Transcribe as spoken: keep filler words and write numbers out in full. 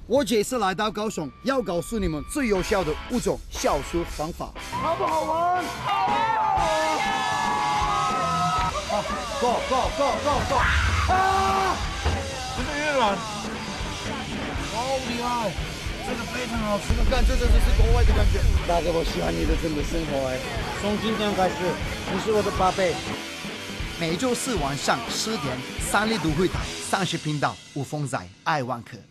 我这次来到高雄，要告诉你们最有效的五种消暑方法，好不好玩？好玩！好 ，Go Go Go Go Go！ 啊！ 这个越软，好厉害，这个非常好吃。 感觉这就是国外的感觉。大哥，我喜欢你的整个生活哎，从今天开始，你是我的宝贝。每周四晚上十点，三立都会台三十频道，吴峰仔爱万科。